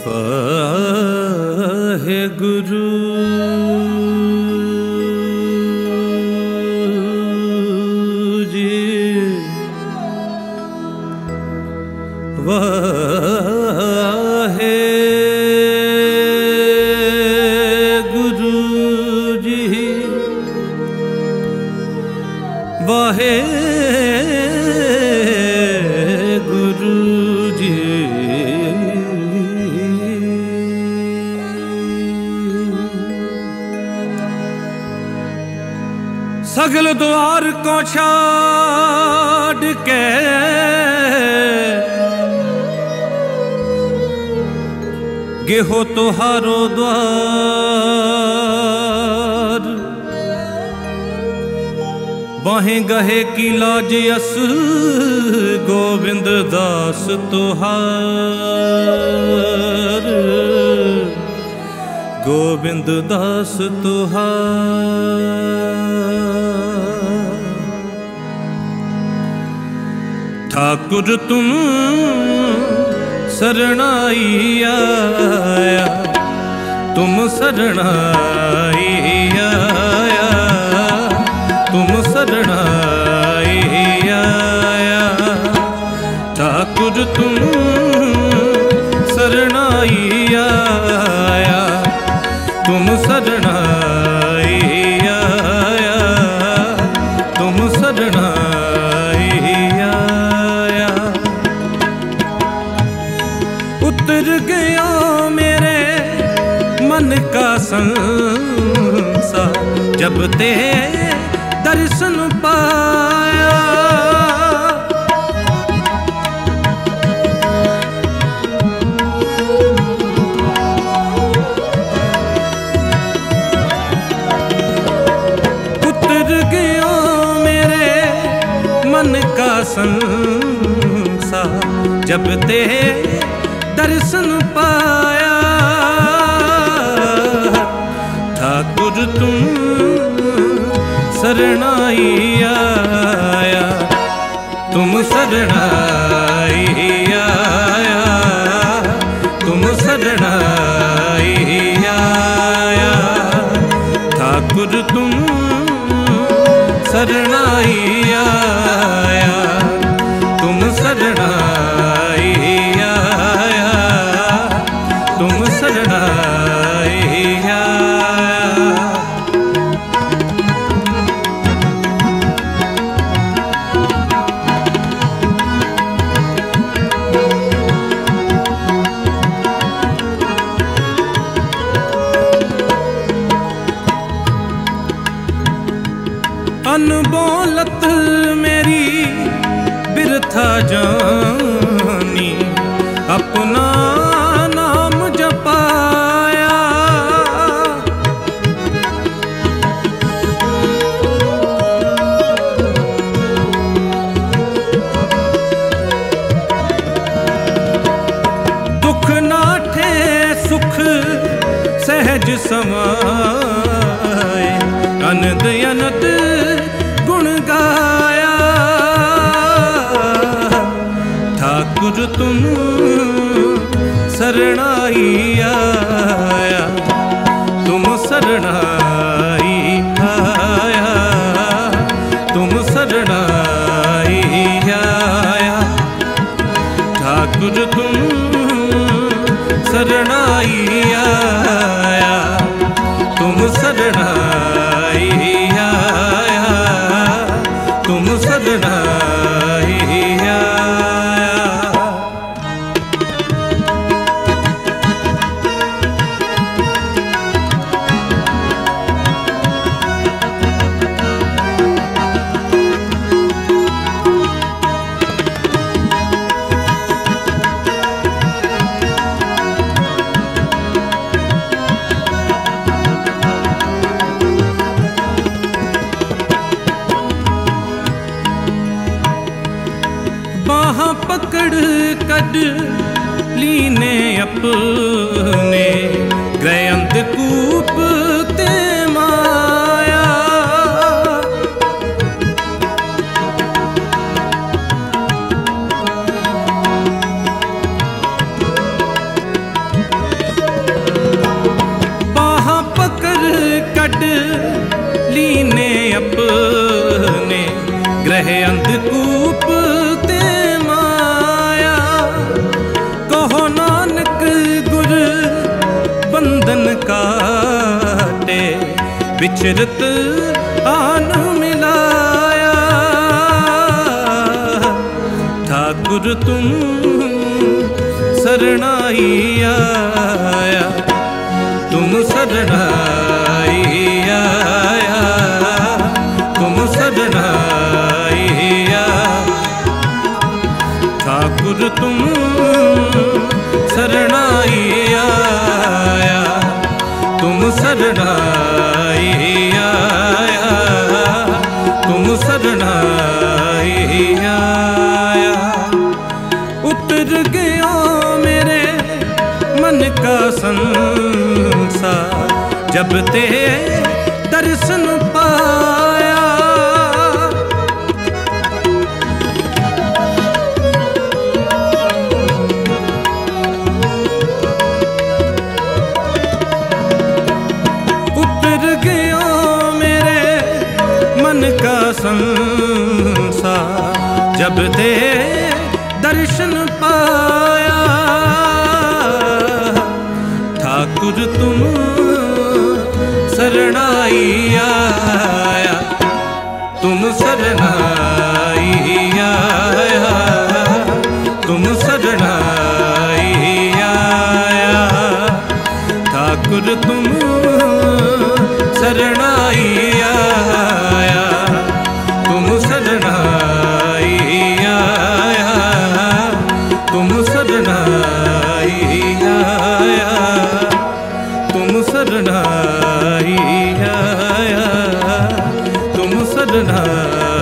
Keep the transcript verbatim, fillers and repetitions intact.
वाहेगुरु जी वाहेगुरु जी वाहेगुरु जी सगल द्वार को छाड़ के गेहो तुहारो द्वार बाहें गहे की लाज अस गोविंद दास तुहार गोविंद दास तुहार ठाकुर तुम शरणाई आया तुम शरणाई आया तुम शरणाई आया ठाकुर तुम शरणाई आया तुम शरणाई आया तुम शरणाई आया उतर गया मेरे मन का संसार जब ते दर्शन पाया उतर गया मेरे मन का संसार जब ते दर्शन पाया ठाकुर तुम शरणाई आया तुम शरणाई आया तुम शरणाई आया ठाकुर तुम शरणाई आया तुम शरणाई आया तुम शरणाई आया अनबोलत मेरी बिरथा जानी अपना नाम जपाया दुख नाठे सुख सहज समाए अनद अनद गुण गाया ठाकुर तुम शरणाई आया तुम शरणाई आया तुम शरणाई आया ठाकुर तुम शरणाई आया तुम शरणाई आया तुम शरणाई आया बाहाँ पकड़ कद लीने अपने गए अंधकूप ते माया कूप ते माया। कहो नानक गुर बंधन काटे, विचरत आन मिलाया। ठाकुर तुम शरणाई आया, तुम शरणाई आया, तुम शरणाई आया। ठाकुर तुम शरणाई आया, तुम शरणाई आया, तुम शरणाई आया। उतर गया मेरे मन का संसार, जब ते दर्शन पाया। उतर गया मेरे मन का संसार, जब ते दर्शन पाया। ठाकुर तुम शरणाई आया, तुम शरणाई आया, तुम शरणाई आया। ठाकुर तुम शरणाई आया, तुम शरणाई आया, तुम शरणाई आया, तुम शरणाई आया, तुम शरणाई